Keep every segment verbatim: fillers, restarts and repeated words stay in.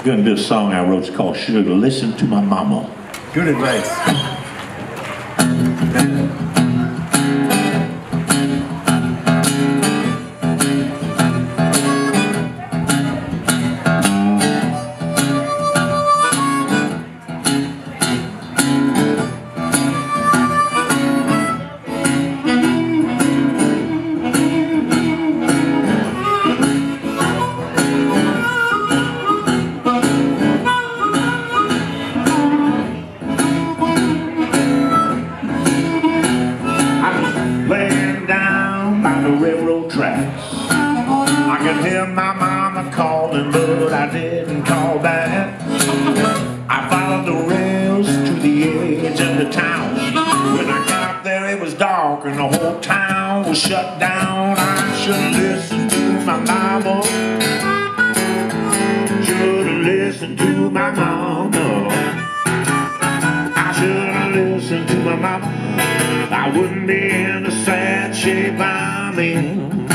gonna do a song I wrote. It's called "Should've Listened to My Mama." Good advice. Railroad tracks, I could hear my mama calling, but I didn't call back. I followed the rails to the edge of the town. When I got there it was dark and the whole town was shut down. I should've listened to my mama. Should've listened to my mama. I should've listened to my mama. I wouldn't be in the sad shape I'm in.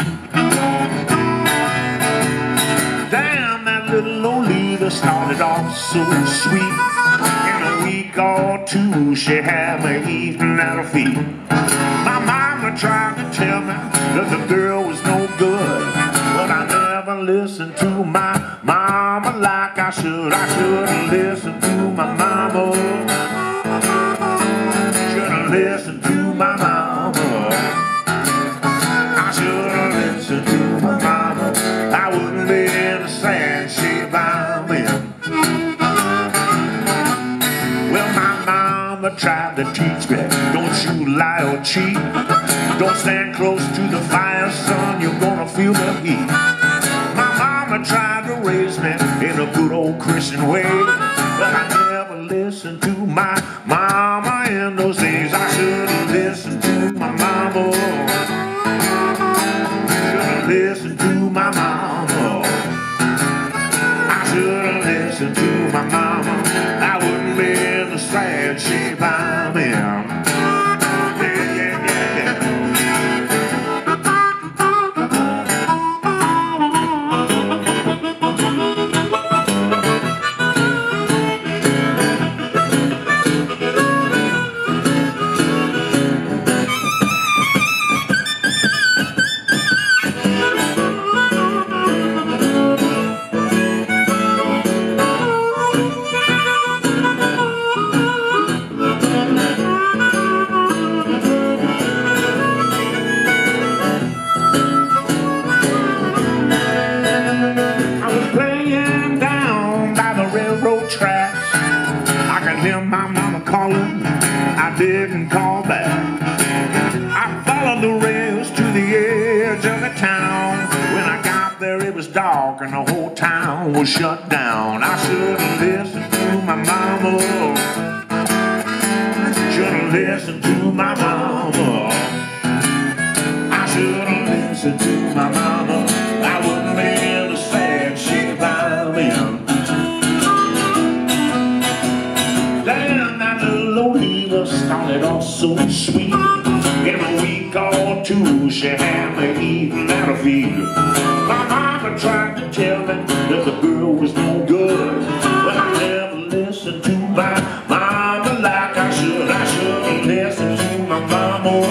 Damn, that little Olivia started off so sweet. In a week or two, she had me eating at her feet. My mama tried to tell me that the girl was no good, but I never listened to my mama like I should. I should've listened to my mama. Should've listened to my mama. I should've listened to my mama. I wouldn't be in the sad shape I'm in. Well, my mama tried to teach me, don't you lie or cheat. Don't stand close to the fire, son, you're gonna feel the heat. My mama tried to raise me in a good old Christian way, but I never listened to my mama in those days. I should've listened to my mama. Should've listened to my mama. I should've listened to my mama. I wouldn't be in the sad shape I'm in. Yeah, yeah, yeah, yeah. Tracks. I could hear my mama calling, I didn't call back. I followed the rails to the edge of the town. When I got there it was dark and the whole town was shut down. I should've listened to my mama. Should've listened to my mama. I should've listened to my mama. I wouldn't be in the sad shape I'm in. Started off so sweet. In a week or two, she had me eating at her feet. My mama tried to tell me that the girl was no good, but I never listened to my mama like I should. I should've listened to my mama.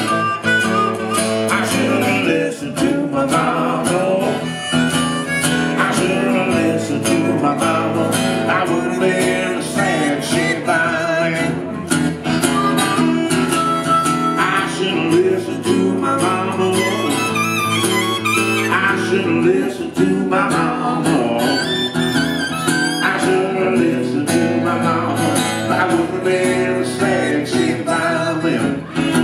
I should've listened to my mama. I should've listened to my mama. I wouldn't be in the sad shape I'm in. Listen to my mama. I should've listened to my mama. I should've listened to my mama. I wouldn't be in the sad shape I'm in.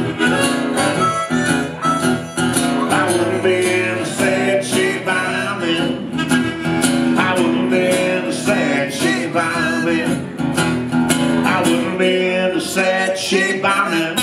I wouldn't be in the sad shape I'm in. I wouldn't be in the sad shape I'm in. I wouldn't be in the sad shape I'm in.